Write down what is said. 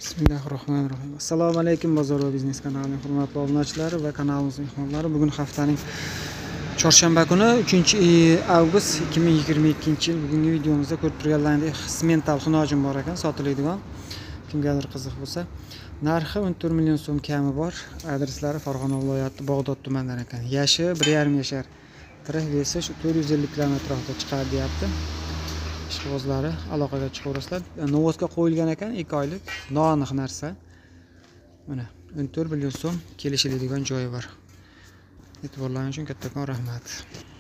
Bismillahirrohmanirrohim. Assalomu alaykum bozor va biznes kanalining hurmatli obunachilar va kanalimizning mehmonlari. Bugun haftaning chorshanba kuni 3-avgust 2022-yil. Bugungi videomizda ko'rib turganlaringdek semental xunojim bor ekan, sotiladigan. Kimgadir qiziq bo'lsa, narxi 14 million so'm kami bor. Adreslari Farg'ona viloyati Bog'dod tumanidan ekan. Yashi 1,5 yashar. Tirih vesi 450 km atrofida chiqadi deyapti. Ishqibozlari aloqaga chiqaverasizlar. Novosga qo'yilgan ekan 2 oylik. Noaniq narsa. Mana 14 million so'm kelishiladigan joyi bor. E'tiborlaringiz uchun kattakon rahmat.